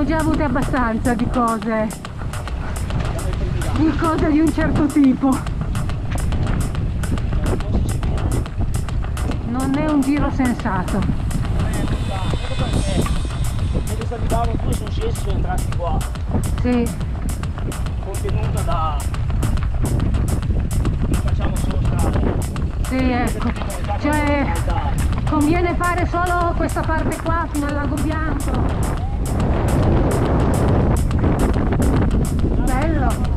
già avute abbastanza di cose di un certo tipo. Non è un giro sensato. Mentre salivamo due sono scesi, sono entrati qua. Sì. Contenuto da... facciamo solo strade. Sì, ecco. Cioè, conviene fare solo questa parte qua fino al Lago Bianco. Bello.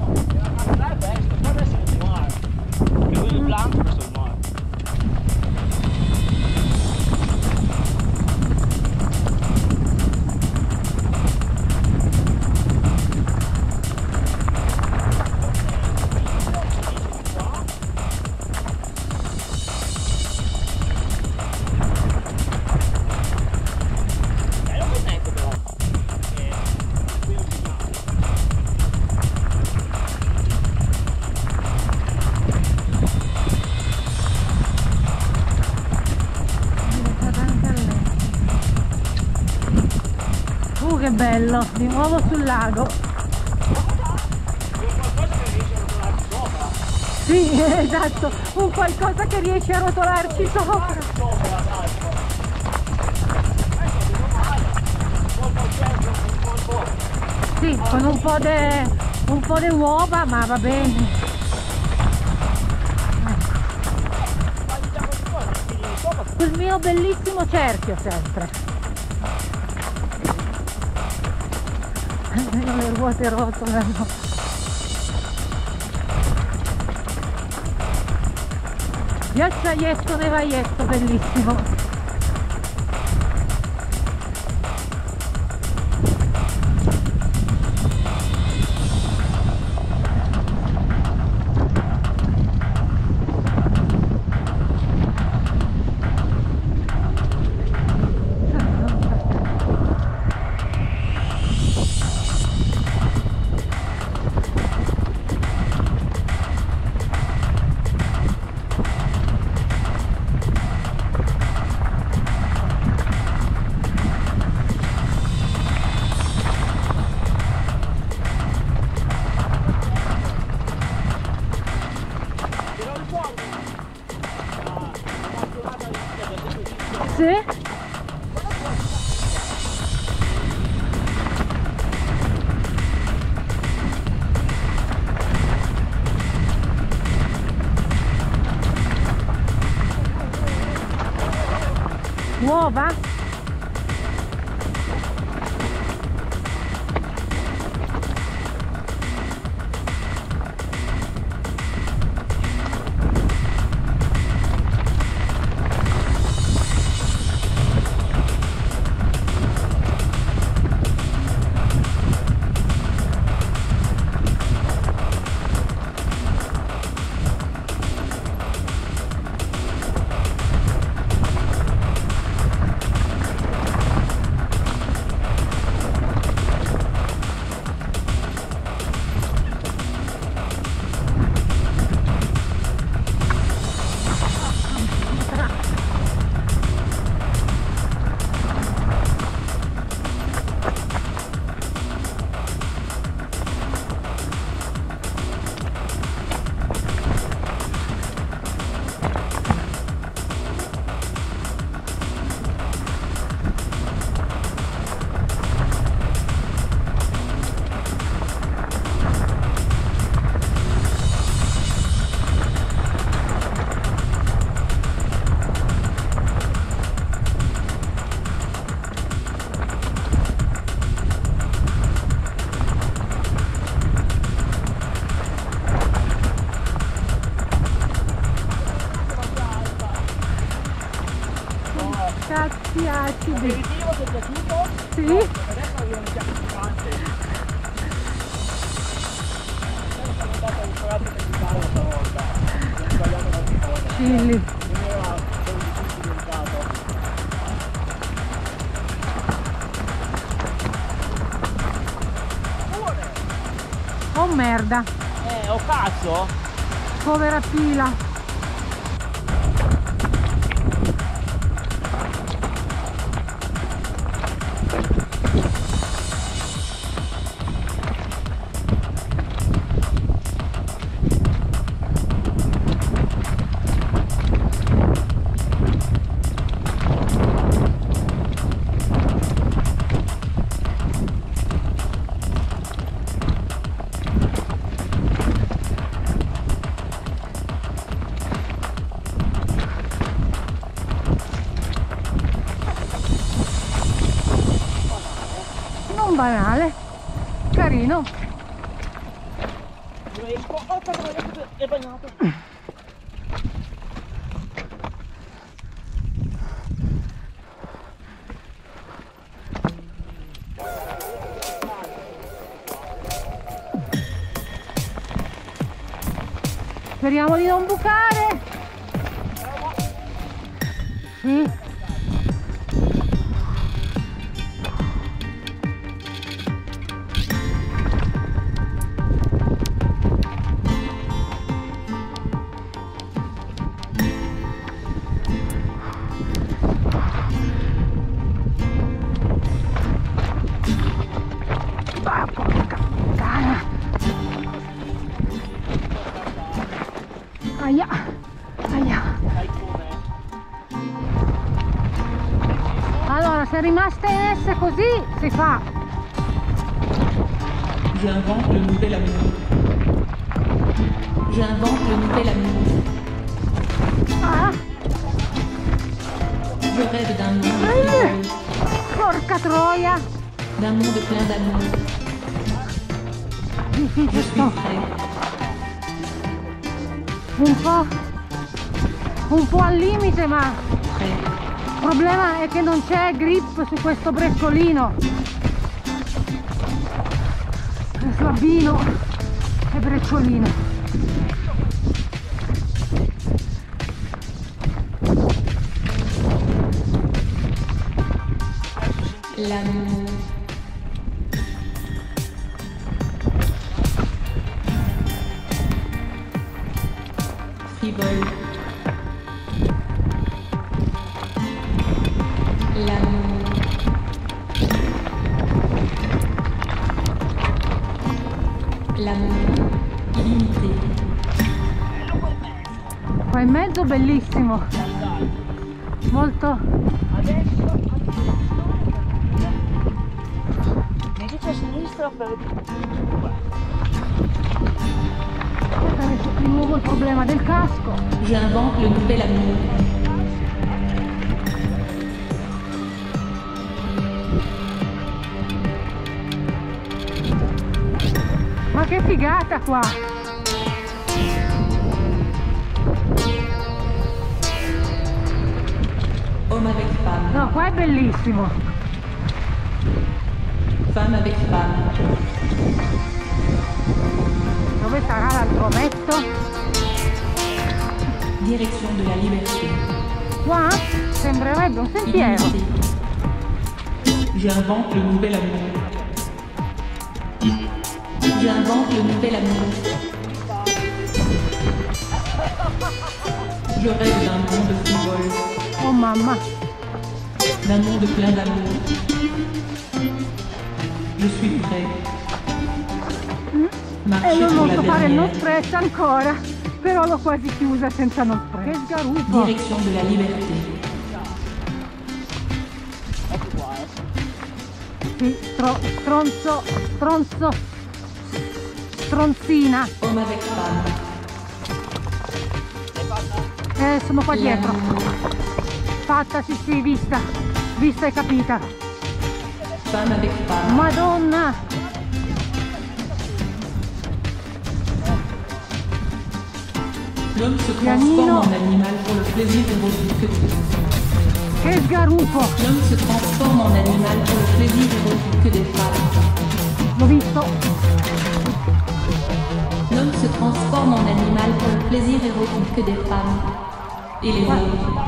Che bello, di nuovo sul lago. Sì, esatto, un qualcosa che riesce a rotolarci sopra. Sì, con un po' di uova, ma va bene. Sul mio bellissimo cerchio sempre. Le ruote rotolano. Ghiacciaietto nevaietto, bellissimo. Sì? Uova? Cazzi acidi. L'aperitivo ti è piaciuto? Sì. No, adesso arrivano i piatti piccanti. Sono andato al ristorante principale stavolta. Ho sbagliato qualche cosa. Chilli. Non era solo di tutto delicato. Oh merda. Oh cazzo! Povera fila. banale, carino. Oh, è bagnato. Speriamo di non bucare. Sì. Aia, aia. Allora, se è rimasta in S così si fa. J'invente le nouvel amour. J'invente le nouvel amour. Ah, Je rêve d'un monde porca troia. d'un monde plein d'amour. Je Difficile suis sto. prêt. Un po' al limite, ma Prêt. il problema è che non c'è grip su questo brecciolino. È slabbino e brecciolino. L'amour. Frivole. L'amour. L'amour illimité. Qua in mezzo bellissimo, molto. Adesso mi dice a sinistra per Adesso di nuovo il problema del casco. J'invente le nouvel amour. Ma che figata qua! Homme avec femme. No, qua è bellissimo. Femme avec femme. Dove sarà l'altro metto? Direction de la liberté. Qua sembrerebbe un sentiero. Illimité. J'invente le nouvel amour. J'invente le nouvel amour. Je rêve d'un monde frivole, Oh mamma, d'un monde plein d'amour. Je suis prêt. e Marcher io sur non la so fare il no dernière. stretch ancora, però l'ho quasi chiusa senza no stretch. Che sgarufo! Direction de la liberté. Sì, stronzina. Homme avec femme. Sono qua dietro. L'amour. Fatta, sì, vista e capita. Femme avec femme. Madonna! L'homme se Pianino. transforme en animal pour le plaisir érotique des Che sgarufo! L'homme se transforme en animal pour le plaisir érotique des femmes. L'ho visto. L'homme se transforme en animal pour le plaisir érotique des femmes. Et les autres.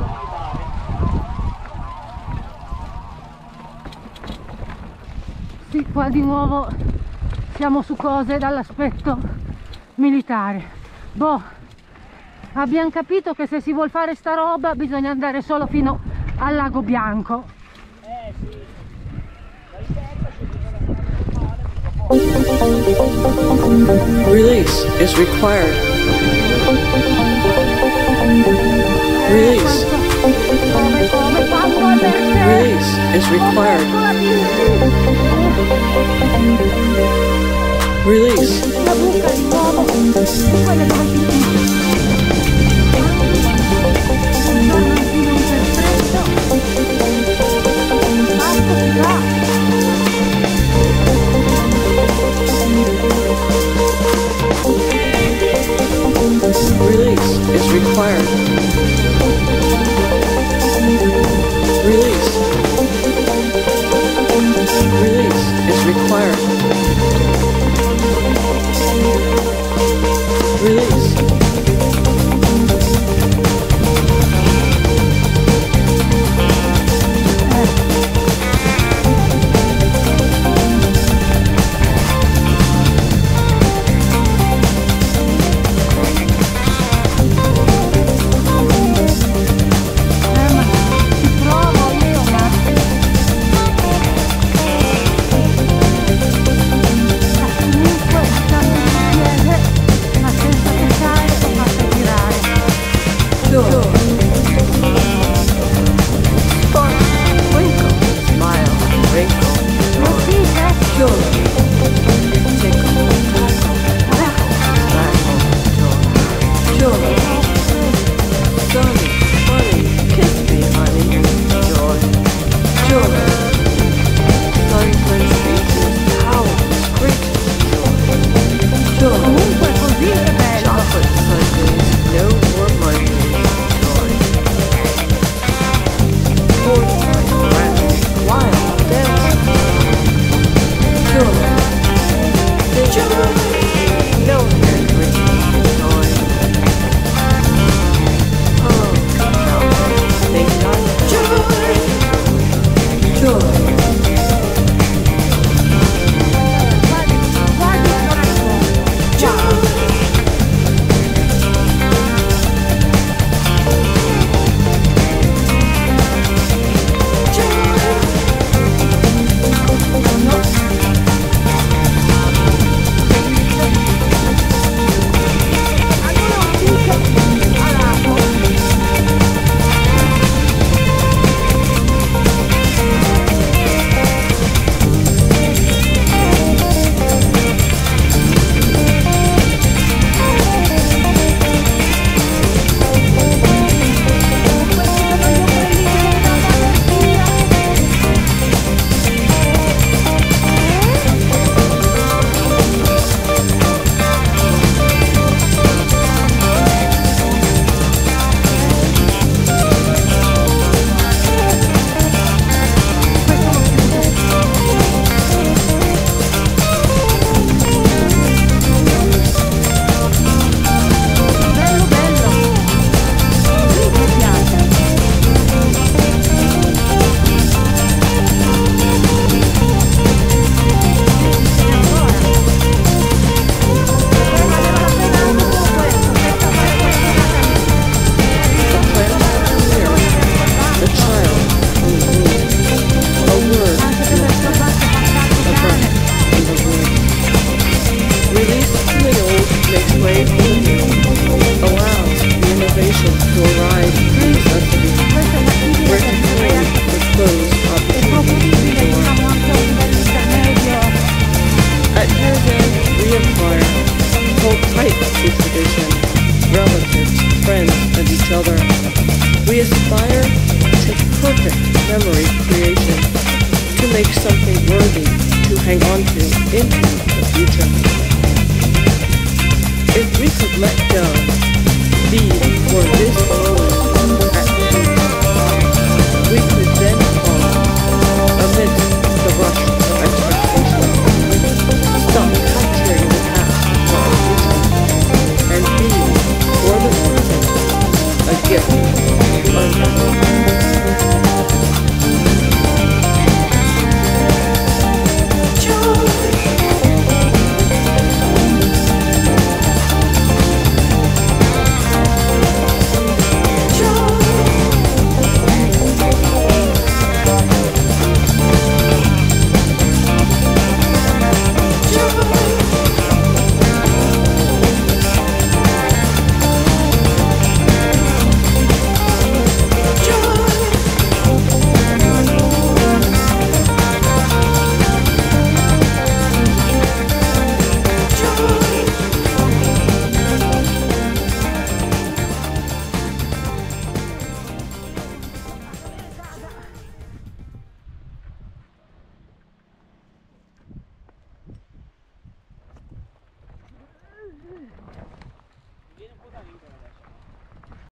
Sì, qua di nuovo siamo su cose dall'aspetto militare. Boh, abbiamo capito che se si vuol fare sta roba bisogna andare solo fino al Lago Bianco. sì. La ricerca Release is required. Release. Come quando perché? Release is required. Release. La buca di nuovo. Quelle dove si non per stretto. Basta, si va. make something worthy to hang on to into the future. If we could let go